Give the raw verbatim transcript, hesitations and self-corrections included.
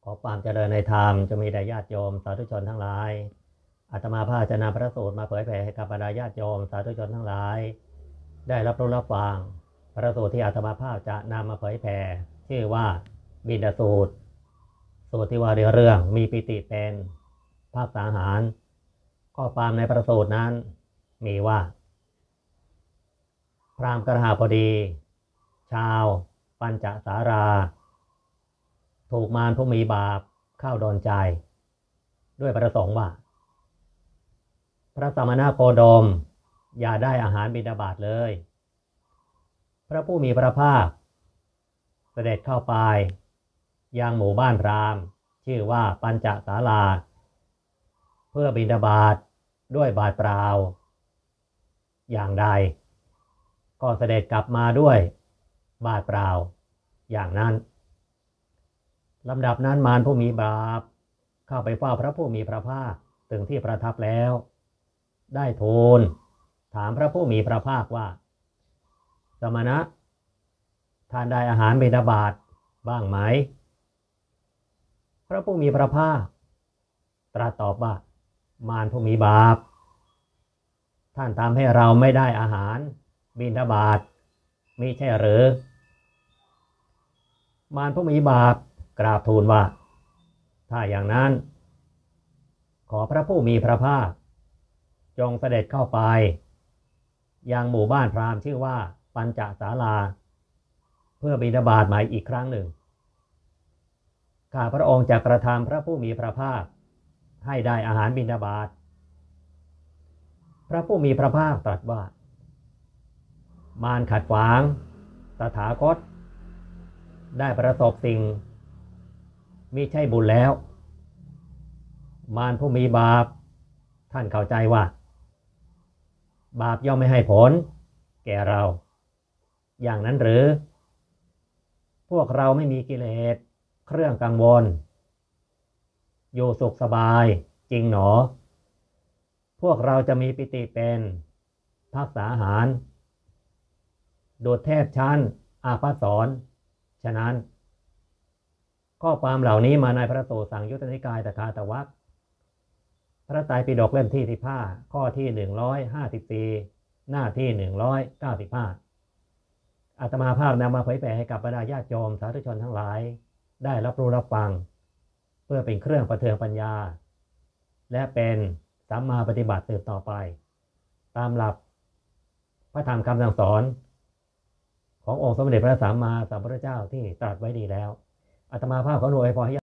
ขอความเจริญในธรรมจะมีแด่ญาติโยมสาธุชนทั้งหลายอาตมาภาพจะนำพระสูตรมาเผยแผ่ให้กับบรรดาญาติโยมสาธุชนทั้งหลายได้รับรู้รับฟังพระสูตรที่อาตมาภาพจะนำมาเผยแผ่ชื่อว่าบิณฑสูตรสูตรที่ว่าเรื่องมีปิติเป็นภาคสาหารข้อความในพระสูตรนั้นมีว่าพราหมณ์กรหบดีชาวปัญจสาราถูกมารผู้มีบาปเข้าโดนใจด้วยประสงค์ว่าพระสมณโคดมอย่าได้อาหารบิณฑบาตเลยพระผู้มีพระภาคเสด็จเข้าไปยังหมู่บ้านพราหมณ์ชื่อว่าปัญจศาลาเพื่อบิณฑบาตด้วยบาตรเปล่าอย่างใดก็เสด็จกลับมาด้วยบาตรเปล่าอย่างนั้นลำดับนั้นมารผู้มีบาปเข้าไปเฝ้าพระผู้มีพระภาคถึงที่ประทับแล้วได้ทูลถามพระผู้มีพระภาคว่าสมณะทานได้อาหารบิณฑบาตบ้างไหมพระผู้มีพระภาคตรัสตอบว่ามารผู้มีบาปท่านทำให้เราไม่ได้อาหารบิณฑบาตมิใช่หรือมารผู้มีบาปกราบทูลว่าถ้าอย่างนั้นขอพระผู้มีพระภาคจงเสด็จเข้าไปยังหมู่บ้านพราหมณ์ชื่อว่าปัญจศาลาเพื่อบิณฑบาตใหม่อีกครั้งหนึ่งข้าพระองค์จะกระทำพระผู้มีพระภาคให้ได้อาหารบิณฑบาตพระผู้มีพระภาคตรัสว่ามารขัดขวางตถาคตได้ประสบสิ่งมิใช่บุญแล้วมารผู้มีบาปท่านเข้าใจว่าบาปย่อมไม่ให้ผลแก่เราอย่างนั้นหรือพวกเราไม่มีกิเลสเครื่องกังวลอยู่สุขสบายจริงหนอพวกเราจะมีปิติเป็นภักษาหารโดดเทพชั้นอาภัสสรฉะนั้นข้อความเหล่านี้มาในพระสูตรสังยุตตนิกายตถาตวรรคพระไตรปิฎกเล่มที่สิบห้าข้อที่หนึ่งร้อยห้าสิบสี่หน้าที่หนึ่งร้อยเก้าสิบห้าอาตมาภาพนำมาเผยแผ่ให้กับบรรดาญาติโยมสาธุชนทั้งหลายได้รับรู้รับฟังเพื่อเป็นเครื่องประเทืองปัญญาและเป็นสัมมาปฏิบัติสืบต่อไปตามหลักพระธรรมคำสั่งสอนขององค์สมเด็จพระสัมมาสัมพุทธเจ้าที่ตรัสไว้ดีแล้วอาตมาภาพขออวยพรให้